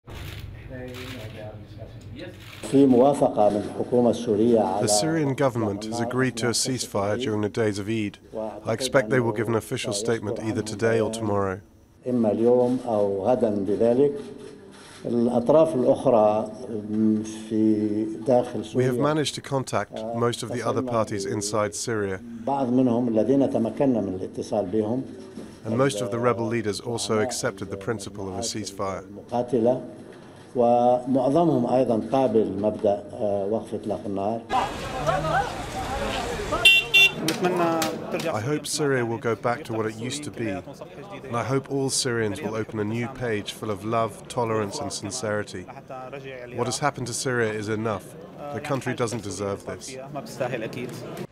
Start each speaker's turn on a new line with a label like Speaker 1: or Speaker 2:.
Speaker 1: The Syrian government has agreed to a ceasefire during the days of Eid. I expect they will give an official statement either today or tomorrow. We have managed to contact most of the other parties inside Syria, and most of the rebel leaders also accepted the principle of a ceasefire.
Speaker 2: ومعظمهم أيضا قابل مبدأ وقف إطلاق النار.
Speaker 1: I hope Syria will go back to what it used to be, and I hope all Syrians will open a new page full of love, tolerance and sincerity. What has happened to Syria is enough. The country doesn't deserve this.